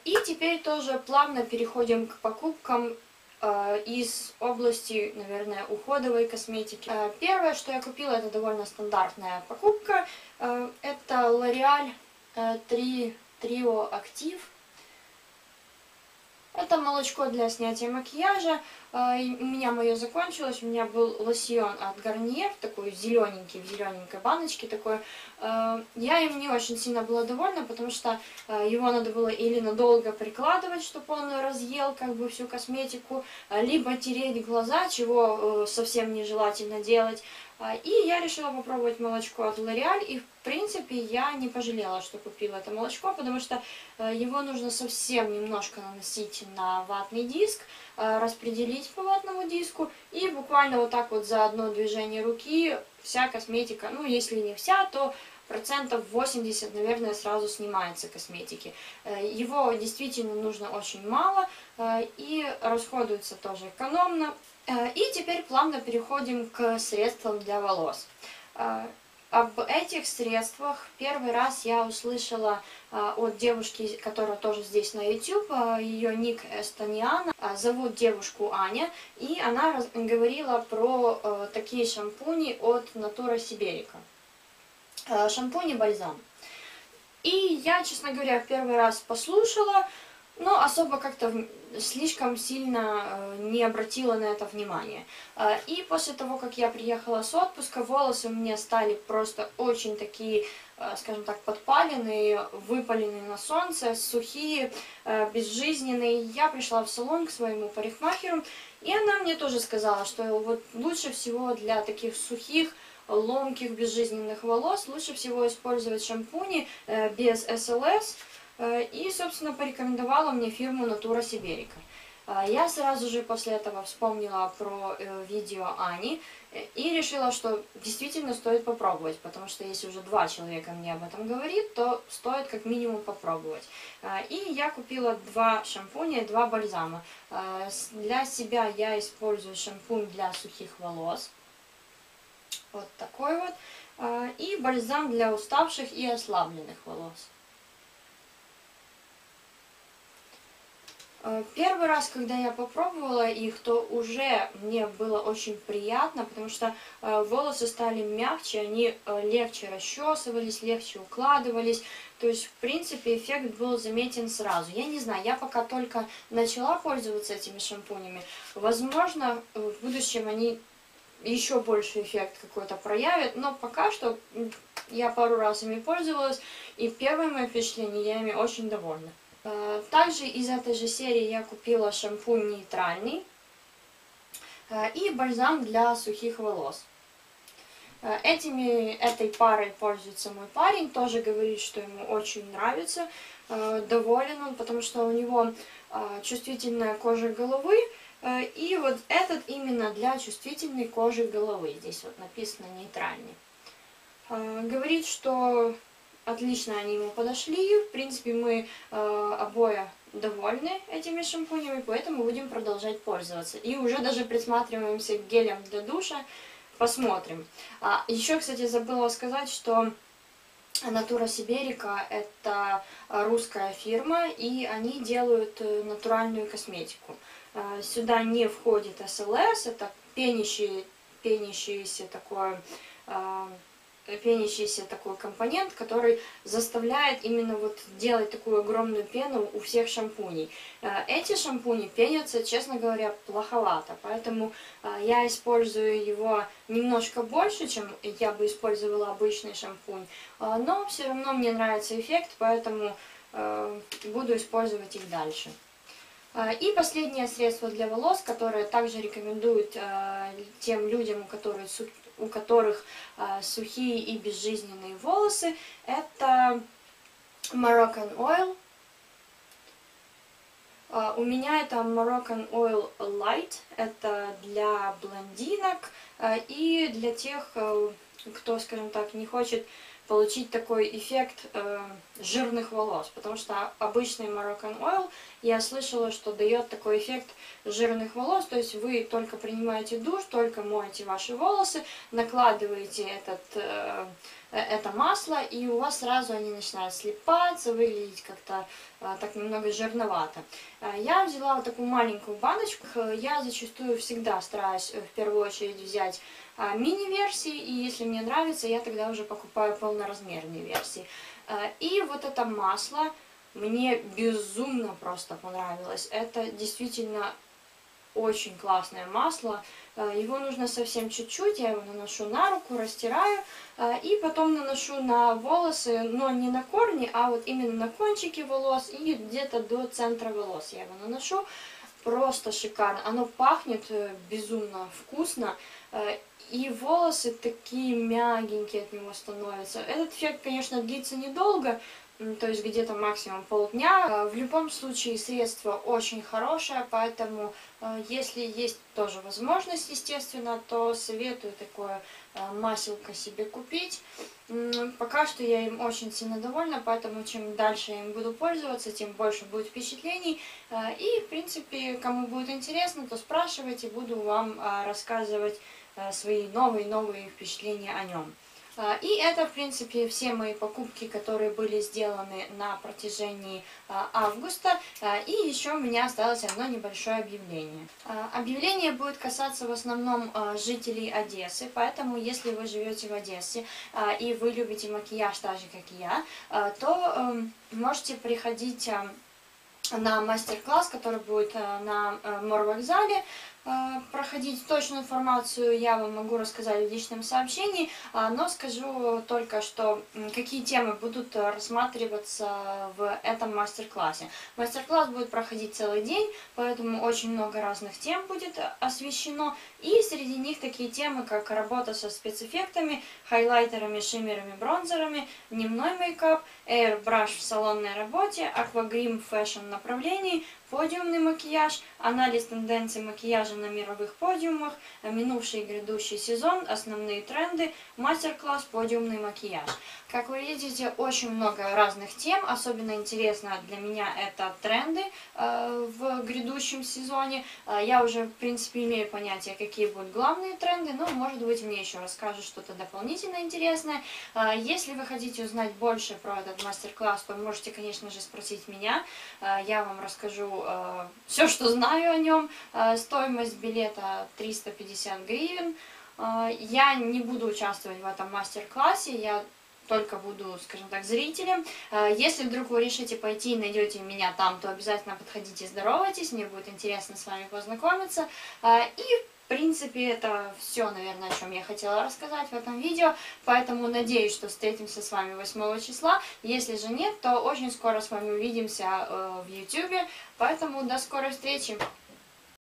И теперь тоже плавно переходим к покупкам из области, наверное, уходовой косметики. Первое, что я купила, это довольно стандартная покупка. Это L'Oréal Trio Active. Это молочко для снятия макияжа. У меня мое закончилось. У меня был лосьон от Garnier, такой зелененький, в зелененькой баночке такой. Я им не очень сильно была довольна, потому что его надо было или надолго прикладывать, чтобы он разъел как бы всю косметику, либо тереть глаза, чего совсем нежелательно делать. И я решила попробовать молочко от L'Oréal, и в принципе я не пожалела, что купила это молочко, потому что его нужно совсем немножко наносить на ватный диск, распределить по ватному диску, и буквально вот так вот за одно движение руки вся косметика, ну если не вся, то процентов 80, наверное, сразу снимается косметики. Его действительно нужно очень мало и расходуется тоже экономно. И теперь плавно переходим к средствам для волос. Об этих средствах первый раз я услышала от девушки, которая тоже здесь на YouTube, ее ник Эстониана, зовут девушку Аня, и она говорила про такие шампуни от Natura Siberica. Шампунь-бальзам. И я, честно говоря, первый раз послушала, но особо как-то слишком сильно не обратила на это внимание. И после того, как я приехала с отпуска, волосы у меня стали просто очень такие, скажем так, подпаленные, выпаленные на солнце, сухие, безжизненные. Я пришла в салон к своему парикмахеру, и она мне тоже сказала, что вот лучше всего для таких сухих, ломких, безжизненных волос лучше всего использовать шампуни без СЛС. И, собственно, порекомендовала мне фирму Natura Siberica. Я сразу же после этого вспомнила про видео Ани и решила, что действительно стоит попробовать, потому что если уже 2 человека мне об этом говорит, то стоит как минимум попробовать. И я купила 2 шампуня, 2 бальзама. Для себя я использую шампунь для сухих волос. Вот такой вот. И бальзам для уставших и ослабленных волос. Первый раз, когда я попробовала их, то уже мне было очень приятно, потому что волосы стали мягче, они легче расчесывались, легче укладывались. То есть, в принципе, эффект был заметен сразу. Я не знаю, я пока только начала пользоваться этими шампунями. Возможно, в будущем они еще больше эффект какой-то проявят, но пока что я пару раз ими пользовалась, и первое мое впечатление, я ими очень довольна. Также из этой же серии я купила шампунь нейтральный и бальзам для сухих волос. Этой парой пользуется мой парень, тоже говорит, что ему очень нравится, доволен он, потому что у него чувствительная кожа головы, и вот этот именно для чувствительной кожи головы, здесь вот написано нейтральный. Говорит, что отлично они ему подошли, в принципе мы обои довольны этими шампунями, поэтому будем продолжать пользоваться. И уже даже присматриваемся к гелям для душа, посмотрим. Еще, кстати, забыла сказать, что Natura Siberica это русская фирма, и они делают натуральную косметику. Сюда не входит СЛС, это пенящийся такой компонент, который заставляет именно вот делать такую огромную пену у всех шампуней. Эти шампуни пенятся, честно говоря, плоховато, поэтому я использую его немножко больше, чем я бы использовала обычный шампунь, но все равно мне нравится эффект, поэтому буду использовать их дальше. И последнее средство для волос, которое также рекомендуют тем людям, у которых сухие и безжизненные волосы, это Moroccan Oil. У меня это Moroccan Oil Light, это для блондинок и для тех, кто, скажем так, не хочет получить такой эффект жирных волос, потому что обычный Moroccan Oil, я слышала, что дает такой эффект жирных волос, то есть вы только принимаете душ, только моете ваши волосы, накладываете это масло, и у вас сразу они начинают слипаться, выглядеть как-то так немного жирновато. Я взяла вот такую маленькую баночку. Я зачастую всегда стараюсь в первую очередь взять мини-версии, и если мне нравится, я тогда уже покупаю полноразмерные версии. И вот это масло мне безумно просто понравилось. Это действительно очень классное масло. Его нужно совсем чуть-чуть, я его наношу на руку, растираю, и потом наношу на волосы, но не на корни, а вот именно на кончики волос и где-то до центра волос я его наношу. Просто шикарно. Оно пахнет безумно вкусно, и волосы такие мягенькие от него становятся. Этот эффект, конечно, длится недолго, то есть где-то максимум полдня. В любом случае средство очень хорошее, поэтому если есть тоже возможность, естественно, то советую такое маселко себе купить. Пока что я им очень сильно довольна, поэтому чем дальше я им буду пользоваться, тем больше будет впечатлений. И, в принципе, кому будет интересно, то спрашивайте, буду вам рассказывать свои новые впечатления о нем. И это, в принципе, все мои покупки, которые были сделаны на протяжении августа. И еще у меня осталось одно небольшое объявление. Объявление будет касаться в основном жителей Одессы, поэтому если вы живете в Одессе и вы любите макияж так же, как и я, то можете приходить на мастер-класс, который будет на морвокзале. Проходить точную информацию я вам могу рассказать в личном сообщении, но скажу только, что какие темы будут рассматриваться в этом мастер-классе. Мастер-класс будет проходить целый день, поэтому очень много разных тем будет освещено, и среди них такие темы, как работа со спецэффектами, хайлайтерами, шиммерами, бронзерами, дневной мейкап, airbrush в салонной работе, аквагрим в фэшн направлении, подиумный макияж, анализ тенденций макияжа на мировых подиумах, минувший и грядущий сезон, основные тренды, мастер-класс подиумный макияж. Как вы видите, очень много разных тем. Особенно интересно для меня это тренды в грядущем сезоне. Я уже, в принципе, имею понятие, какие будут главные тренды, но, может быть, мне еще расскажут что-то дополнительно интересное. Если вы хотите узнать больше про этот мастер-класс, то можете, конечно же, спросить меня. Я вам расскажу все, что знаю о нем. Стоимость билета 350 гривен. Я не буду участвовать в этом мастер-классе, я только буду, скажем так, зрителем. Если вдруг вы решите пойти и найдете меня там, то обязательно подходите, здоровайтесь, мне будет интересно с вами познакомиться. И в принципе, это все, наверное, о чем я хотела рассказать в этом видео, поэтому надеюсь, что встретимся с вами 8 числа. Если же нет, то очень скоро с вами увидимся в YouTube, поэтому до скорой встречи!